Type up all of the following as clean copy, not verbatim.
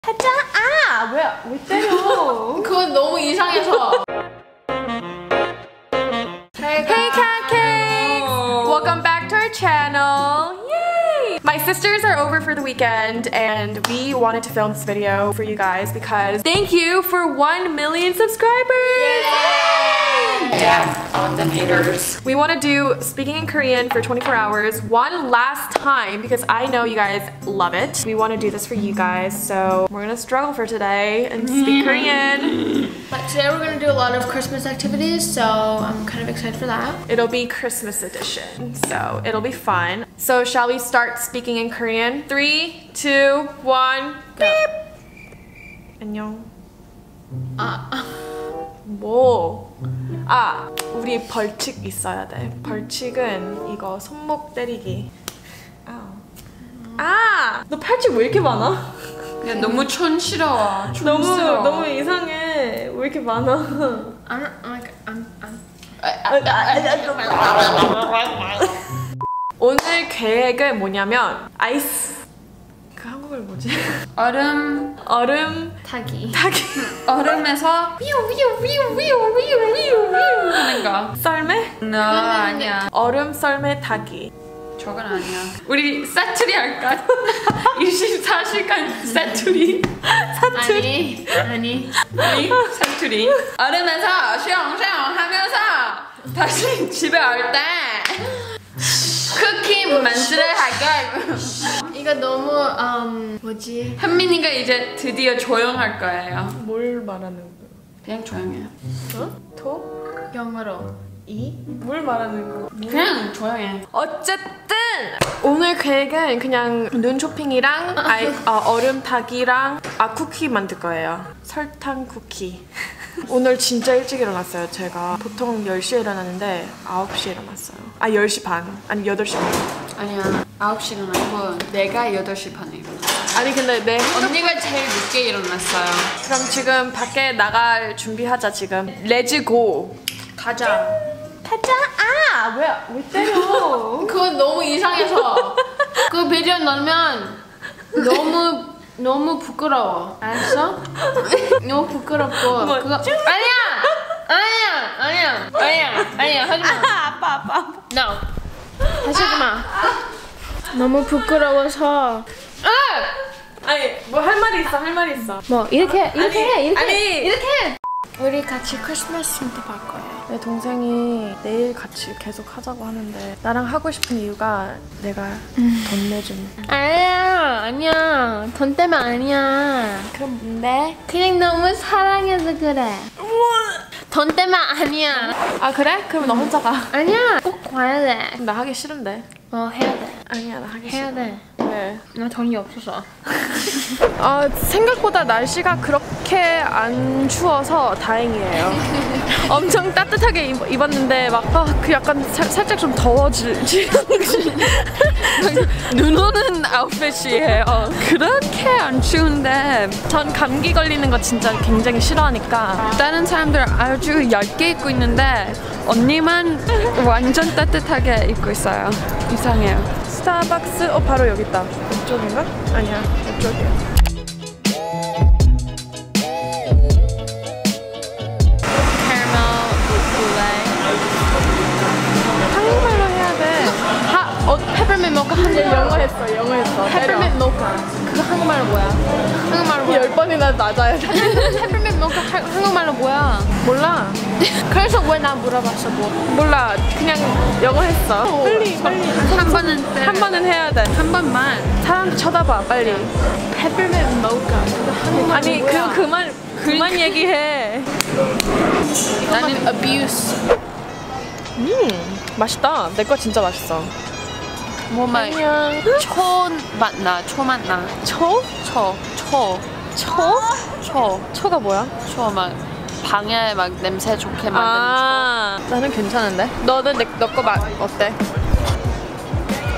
하자! 아! 왜 때려? 그건 너무 이상해서. Hey Cat Cakes! Welcome back to our channel! Yay! My sisters are over for the weekend and we wanted to film this video for you guys because thank you for 1 million subscribers! Yeah, on them haters. We want to do speaking in Korean for 24 hours one last time because I know you guys love it. We want to do this for you guys, so we're gonna struggle for today and speak Korean. But today we're gonna do a lot of Christmas activities, so I'm kind of excited for that. It'll be Christmas edition, so it'll be fun. So shall we start speaking in Korean? 3, 2, 1, beep! 안녕. 뭐? 아, 우리 벌칙 있어야 돼. 벌칙은 이거 손목 때리기. 아, 너 팔찌 왜 이렇게 많아? 야, 너무 촌스러워. 너무 이상해. 왜 이렇게 많아? 오늘 계획은 뭐냐면 아이스. 그 한국말 뭐지? 얼음 타기. 얼음에서 위우 하는 거. 썰매? No, 아니야. 얼음 썰매 타기. 저건 아니야. 우리 사투리 할까? 24시간 사투리. 아니 사투리. 얼음에서 숑숑 하면서 다시 집에 올 때 쿠키 만들어 할까? 이거 너무 뭐지? 현민이가 이제 드디어 조용할 거예요. 뭘 말하는 거야? 그냥 조용해요. 어? 토? 영어로. 뭘 말하는 거? 그냥 조용해. 어쨌든 오늘 계획은 그냥 눈 쇼핑이랑 얼음 타기랑 쿠키 만들 거예요. 설탕 쿠키. 오늘 진짜 일찍 일어났어요. 제가 보통 10시에 일어나는데 9시에 일어났어요. 10시 반 아니 8시 반. 아니야, 9시는 아니고 내가 8시 반에 일어났어. 아니 근데 내 언니가 제일 늦게 일어났어요. 그럼 지금 밖에 나갈 준비하자. 지금 렛츠고. 가자. 왜 때려? 그건 너무 이상해서. 그 비디오 넣으면 너무 부끄러워. 알았어? 너무 부끄럽고. 뭐, 그거 아니야 하지마. 아빠. No. 다시 하지마. 너무 부끄러워서. 아니 뭐 할 말이 있어. 뭐 이렇게 해. 아니 우리 같이 크리스마스 힌트 볼 거예요. 내 동생이 내일 같이 계속 하자고 하는데 나랑 하고 싶은 이유가 내가 돈 내주는. 아니야. 돈 때문에 아니야. 그럼 뭔데? 그냥 너무 사랑해서 그래. 돈 때문에 아니야. 아 그래? 그럼 너 혼자 가. 아니야. 꼭 가야 돼. 나 하기 싫은데. 해야 돼. 아니야 나 하기 해야 싫어. 돼. 왜? 나 돈이 없어서. 생각보다 날씨가 그렇게 안 추워서 다행이에요. 엄청 따뜻하게 입었는데 막 그 약간 살짝 좀 더워지는지. 눈 오는 아웃핏이에요. 그렇게 안 추운데 전 감기 걸리는 거 진짜 굉장히 싫어하니까. 다른 사람들 아주 얇게 입고 있는데 언니만 완전 따뜻하게 입고 있어요. 이상해요. 스타벅스 바로 여기 있다. 이쪽인가? 아니야 이쪽이야. 한국말로 해야 돼. 페퍼민트 모카 영어 했어. 페퍼민트 모카. 그거 한국말로 뭐야? 한국말로 뭐야? 10번이나 낮아야 돼. 페퍼민트 모카 한국말로 뭐야? 몰라. 그래서 왜 나 물어봤어 뭐? 몰라. 그냥 영어 했어. 빨리. 한 번은 해야 돼. 한 번만. 사람들 쳐다봐 빨리. 페퍼민트 모카. 그거 한국말로 아니 뭐야? 그만 얘기해. 나는 abuse. 맛있다. 내 거 진짜 맛있어. 뭐 맛? 안녕. 초 맛나. 초? 초가 뭐야? 초 막 방에 막 냄새 좋게 만드는 나는 괜찮은데? 너는 너 거 맛 어때?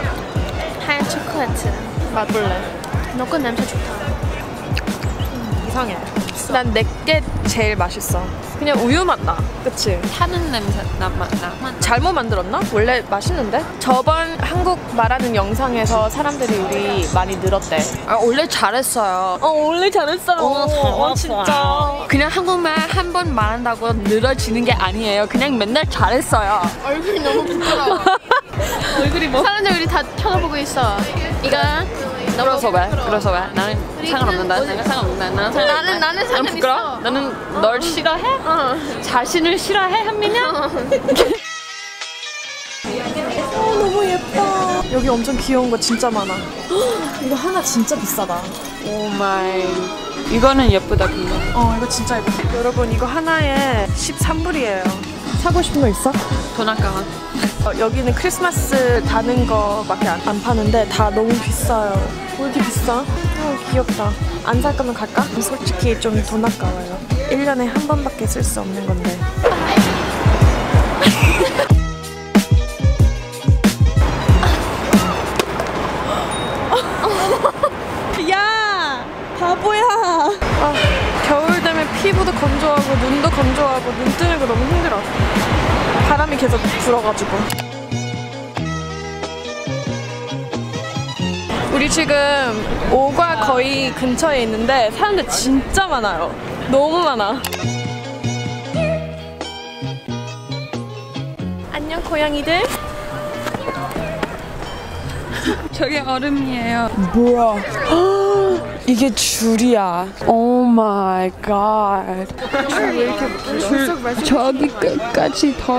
하얀 초콜릿. 맛볼래? 너 거 냄새 좋다. 이상해. 난 내게 제일 맛있어. 그냥 우유 맛 나. 그치? 타는 냄새 나. 잘못 만들었나? 원래 맛있는데? 저번 한국 말하는 영상에서 사람들이 우리 많이 늘었대. 아, 원래 잘했어요. 원래 잘했어요. 진짜. 그냥 한국말 한 번 말한다고 늘어지는 게 아니에요. 그냥 맨날 잘했어요. 얼굴이 너무 부끄러워. 얼굴이 뭐? 사람들 우리 다 쳐다보고 있어. 이거 그래서 왜? 나는 상관없는다. 나는 상관 부끄러워? 있어. 나는 널 싫어해? 자신을 싫어해, 한민영? 너무 예뻐. 여기 엄청 귀여운 거 진짜 많아. 이거 하나 진짜 비싸다. 오 마이. 이거는 예쁘다, 근데. 이거 진짜 예뻐. 여러분 이거 하나에 13불이에요. 사고 싶은 거 있어? 돈 아까워. 여기는 크리스마스 다는 거밖에 안 파는데 다 너무 비싸요. 왜 이렇게 비싸? 귀엽다. 안 살 거면 갈까? 솔직히 좀 돈 아까워요. 1년에 한 번밖에 쓸 수 없는 건데. 야! 바보야! 겨울 되면 피부도 건조하고 눈도 건조하고 눈 뜨는 거 너무 힘들어. 바람이 계속 불어가지고. 우리 지금 오과 거의 근처에 있는데 사람들 진짜 많아요. 너무 많아. 안녕 고양이들. 저게 얼음이에요. 뭐야? 이게 줄이야. 오 마이 갓. 왜 이렇게 저기 끝까지 더.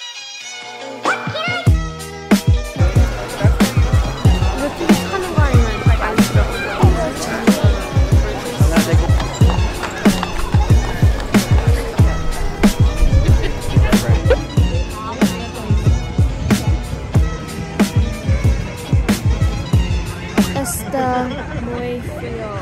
Está muy frío.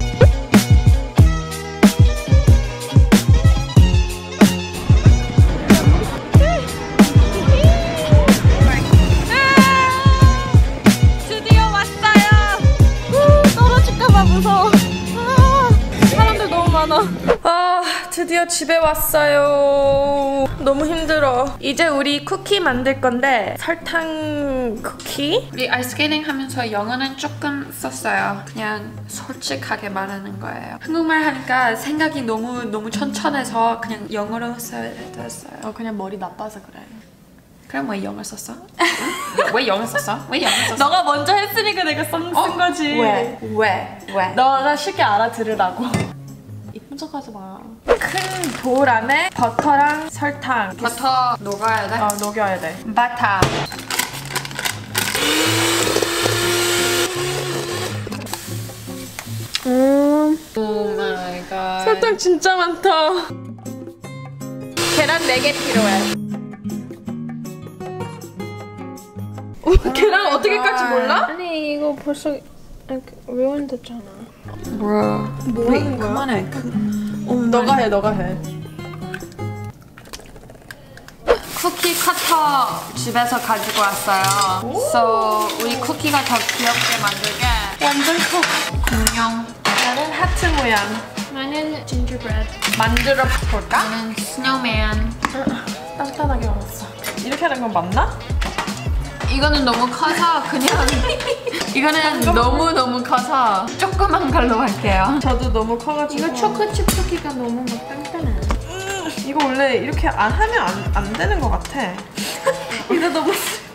드디어 왔어요. 떨어질까봐 무서워. 사람들 너무 많아. 드디어 집에 왔어요. 너무 힘들어. 이제 우리 쿠키 만들 건데 설탕 쿠키? 우리 아이스케이팅 하면서 영어는 조금 썼어요. 그냥 솔직하게 말하는 거예요. 한국말 하니까 생각이 너무 천천해서 그냥 영어로 써야 됐어요. 그냥 머리 나빠서 그래. 그럼 왜 영어 썼어? 왜 영어 썼어? 너가 먼저 했으니까 내가 쓴 거지. 왜? 너가 쉽게 알아들으라고. 이쁜 척 하지 마. 큰 볼 안에 버터랑 설탕. 버터 녹아야 돼? 녹여야 돼. 바타. 오 마이 갓. 설탕 진짜 많다. 계란 4개 필요해. 계란 어떻게 깔지 몰라? 아니 이거 벌써 외운댔잖아. 뭐 하는 거야? 그만해. 너가 해. 쿠키 커터 집에서 가지고 왔어요. So 우리 쿠키가 더 귀엽게 만들게 완전 커. 공룡. 나는 하트 모양. 나는 gingerbread. 만들어 볼까? 나는 스노우맨. 단단하게 먹었어. 이렇게 하는 건 맞나? 이거는 너무 커서 그냥 이거는 너무 커서 조그만 걸로 할게요. 저도 너무 커가지고. 이거 초코칩 쿠키가 너무 막 단단해. 이거 원래 이렇게 안 하면 안 되는 것 같아. 이거 너무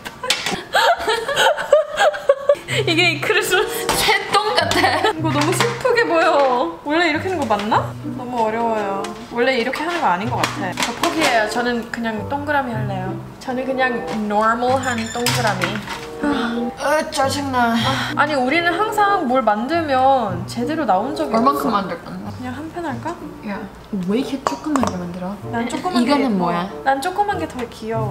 이게 크리스마스 새똥 같아. 이거 너무 슬프게 보여. 원래 이렇게 하는 거 맞나? 너무 어려워요. 원래 이렇게 하는 거 아닌 것 같아. 저 포기해요. 저는 그냥 동그라미 할래요. 저는 그냥 normal한 동그라미. 짜증나. 아니 우리는 항상 뭘 만들면 제대로 나온 적이 얼만큼 없어. 만들 건데? 그냥 한 편 할까? 야, 왜 이렇게 조그맣게 만들어? 난 조그만 게 이거는 예뻐. 뭐야? 난 조그만 게 더 귀여워.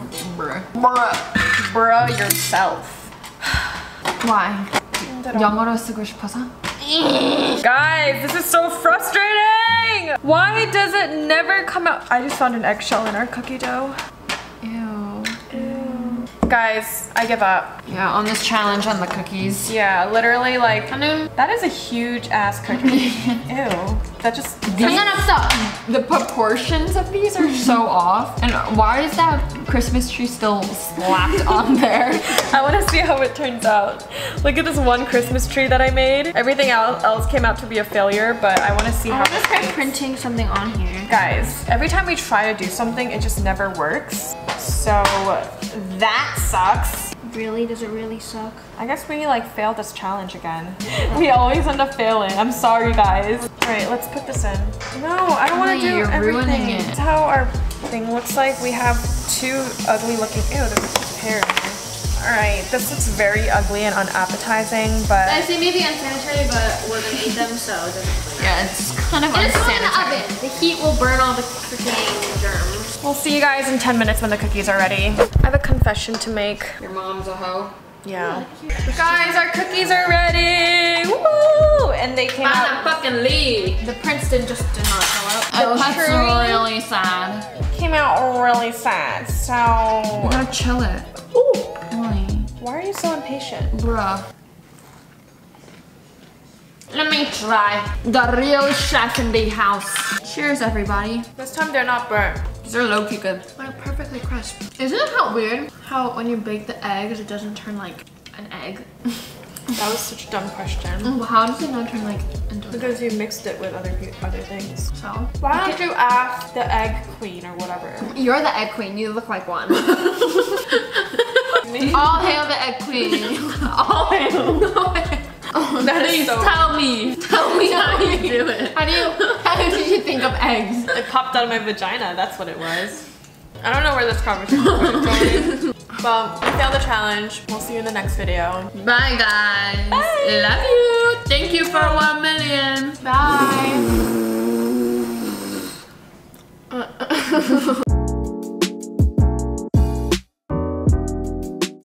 Bro yourself. Why? 힘들어. 영어로 쓰고 싶어서? Guys, this is so frustrating! Why does it never come out? I just found an eggshell in our cookie dough. Ew. Guys, I give up. Yeah, on this challenge on the cookies. Yeah, literally like, that is a huge ass cookie. Ew. That just... The proportions of these are so off. And why is that Christmas tree still slapped on there? I want to see how it turns out. Look at this one Christmas tree that I made. Everything else came out to be a failure, but I want to see how this try tastes. printing something on here. Guys, every time we try to do something, it just never works. So that sucks. Really? Does it really suck? I guess we like failed this challenge again. We always end up failing. I'm sorry, guys. All right, let's put this in. No, I don't want to do you're everything. ruining it. That's how our thing looks like. We have two ugly looking, ew, there's a pear in there. All right, this looks very ugly and unappetizing, but I say maybe unsanitary, but we're gonna eat them, so it doesn't matter. Yeah, it's kind of It's not in the unsanitary. oven. The heat will burn all the freaking germs. we'll see you guys in 10 minutes when the cookies are ready. I have a confession to make. Your mom's a hoe. Yeah. Guys, our cookies are ready! Woo! And they came out. fucking leave. The Princeton just did not show up. Oh, that's tree. really sad. Came out really sad, so... You gotta chill it. Ooh! Really? Why are you so impatient? Bruh. Let me try. The real chef in the house. Cheers, everybody. This time they're not burnt. They're low-key good. They're perfectly crisp. Isn't it how weird how when you bake the eggs, it doesn't turn like an egg? That was such a dumb question. How does it not turn like into an egg? Because you mixed it with other things. So? Why don't you ask the egg queen or whatever? You're the egg queen. You look like one. Me? All hail the egg queen. All hail. That is so... Tell me how you do it. How did you think of eggs? It popped out of my vagina, that's what it was. I don't know where this conversation is going. Well, we failed the challenge. We'll see you in the next video. Bye, guys. Bye. Love you. Thank you for 1 million. Bye.